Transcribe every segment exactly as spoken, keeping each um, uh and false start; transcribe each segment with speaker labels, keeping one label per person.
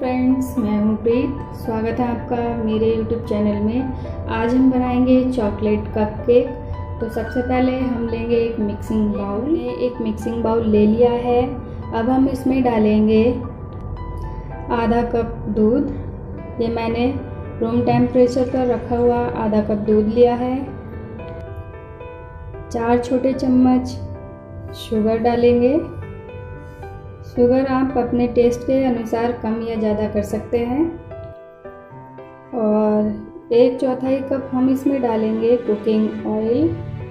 Speaker 1: Friends, मैं हूँ प्रीत। स्वागत है आपका मेरे यूट्यूब चैनल में। आज हम बनाएंगे चॉकलेट कप केक। तो सबसे पहले हम लेंगे एक मिक्सिंग बाउल। एक मिक्सिंग बाउल ले लिया है। अब हम इसमें डालेंगे आधा कप दूध। ये मैंने रूम टेम्परेचर पर रखा हुआ आधा कप दूध लिया है। चार छोटे चम्मच शुगर डालेंगे। शुगर आप अपने टेस्ट के अनुसार कम या ज़्यादा कर सकते हैं। और एक चौथाई कप हम इसमें डालेंगे कुकिंग ऑयल।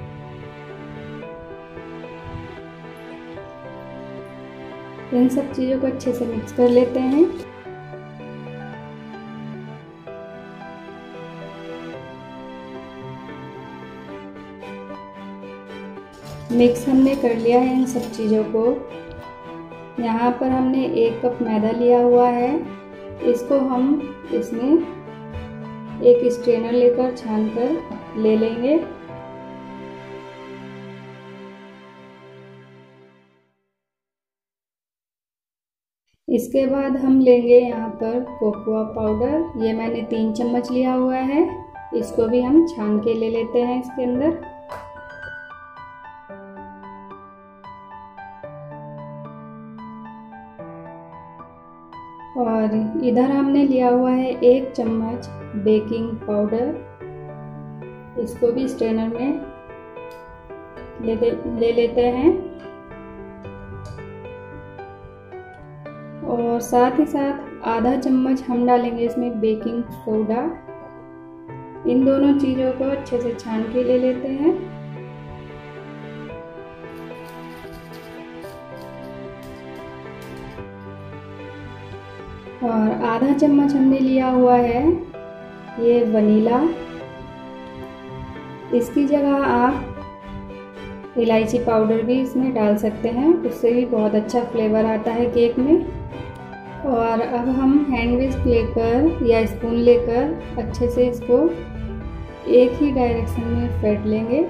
Speaker 1: इन सब चीज़ों को अच्छे से मिक्स कर लेते हैं। मिक्स हमने कर लिया है इन सब चीज़ों को। यहाँ पर हमने एक कप मैदा लिया हुआ है। इसको हम इसमें एक स्ट्रेनर लेकर छान कर ले लेंगे। इसके बाद हम लेंगे यहाँ पर कोकोआ पाउडर। ये मैंने तीन चम्मच लिया हुआ है। इसको भी हम छान के ले लेते हैं इसके अंदर। और इधर हमने लिया हुआ है एक चम्मच बेकिंग पाउडर। इसको भी स्ट्रेनर में ले दे, ले लेते हैं। और साथ ही साथ आधा चम्मच हम डालेंगे इसमें बेकिंग सोडा। इन दोनों चीज़ों को अच्छे से छान के ले लेते हैं। और आधा चम्मच हमने लिया हुआ है ये वनीला। इसकी जगह आप इलायची पाउडर भी इसमें डाल सकते हैं, उससे भी बहुत अच्छा फ्लेवर आता है केक में। और अब हम हैंड विस्क लेकर या स्पून लेकर अच्छे से इसको एक ही डायरेक्शन में फेंट लेंगे।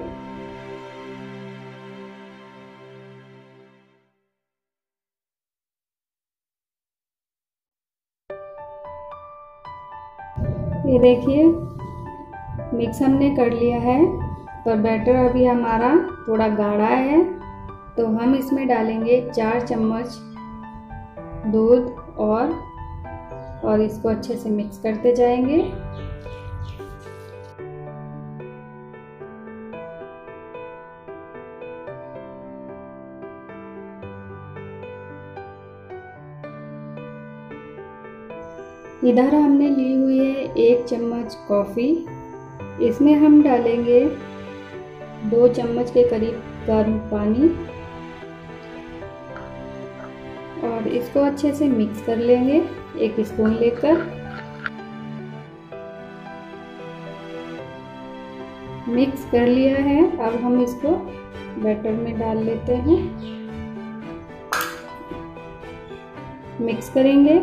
Speaker 1: ये देखिए मिक्स हमने कर लिया है, पर बैटर अभी हमारा थोड़ा गाढ़ा है। तो हम इसमें डालेंगे चार चम्मच दूध और और इसको अच्छे से मिक्स करते जाएंगे। इधर हमने ली हुई है एक चम्मच कॉफ़ी। इसमें हम डालेंगे दो चम्मच के करीब गर्म पानी और इसको अच्छे से मिक्स कर लेंगे एक स्पून लेकर। मिक्स कर लिया है। अब हम इसको बैटर में डाल लेते हैं। मिक्स करेंगे।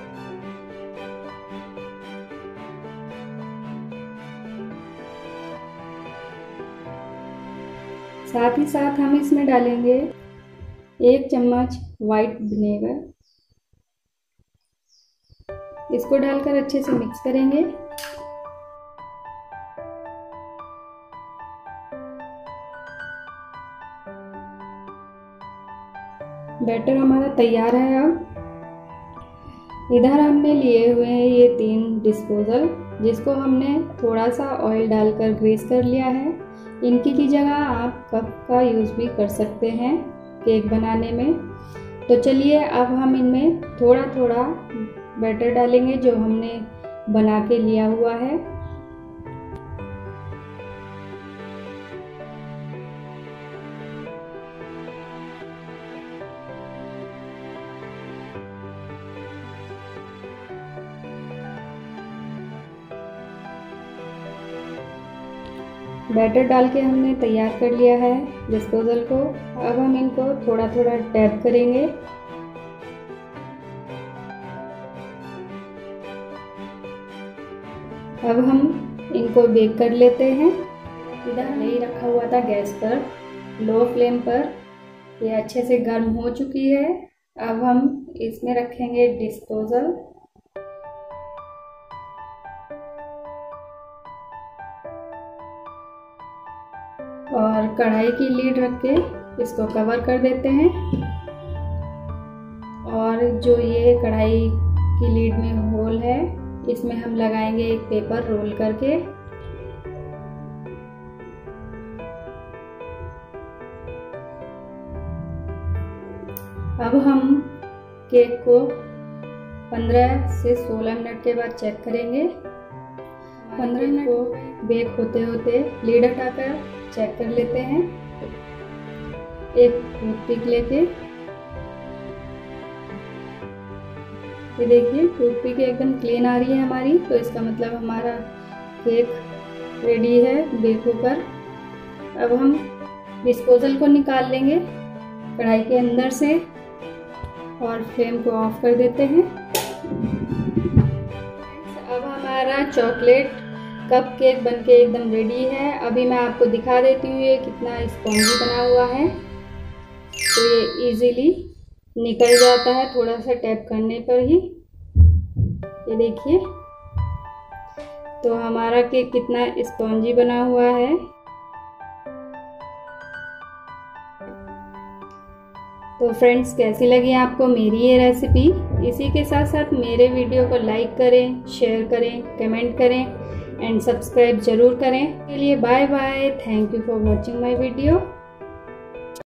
Speaker 1: साथ ही साथ हम इसमें डालेंगे एक चम्मच वाइट विनेगर। इसको डालकर अच्छे से मिक्स करेंगे। बैटर हमारा तैयार है। अब इधर हमने लिए हुए हैं ये तीन डिस्पोजल, जिसको हमने थोड़ा सा ऑयल डालकर ग्रीस कर लिया है। इनकी की जगह आप कप का यूज़ भी कर सकते हैं केक बनाने में। तो चलिए अब हम इनमें थोड़ा थोड़ा बैटर डालेंगे जो हमने बना के लिया हुआ है। बैटर डाल के हमने तैयार कर लिया है डिस्पोजल को। अब हम इनको थोड़ा थोड़ा टैप करेंगे। अब हम इनको बेक कर लेते हैं। इधर नहीं रखा हुआ था गैस पर लो फ्लेम पर। ये अच्छे से गर्म हो चुकी है। अब हम इसमें रखेंगे डिस्पोजल। और कढ़ाई की लीड रख के इसको कवर कर देते हैं। और जो ये कढ़ाई की लीड में होल है इसमें हम लगाएंगे एक पेपर रोल करके। अब हम केक को पंद्रह से सोलह मिनट के बाद चेक करेंगे। पंद्रह मिनट को बेक होते होते लीड हटाकर चेक कर लेते हैं। एक टूथपिक लेके, ये देखिए टूथपिक एकदम क्लीन आ रही है हमारी, तो इसका मतलब हमारा केक रेडी है बेक होकर। अब हम डिस्पोजल को निकाल लेंगे कढ़ाई के अंदर से और फ्लेम को ऑफ कर देते हैं। अब हमारा चॉकलेट कप केक बनके एकदम रेडी है। अभी मैं आपको दिखा देती हूँ ये कितना स्पॉन्जी बना हुआ है। तो ये इजीली निकल जाता है थोड़ा सा टैप करने पर ही। ये देखिए तो हमारा केक कितना स्पॉन्जी बना हुआ है। तो फ्रेंड्स, कैसी लगी आपको मेरी ये रेसिपी? इसी के साथ साथ मेरे वीडियो को लाइक करें, शेयर करें, कमेंट करें एंड सब्सक्राइब जरूर करें। के लिए bye bye. Thank you for watching my video.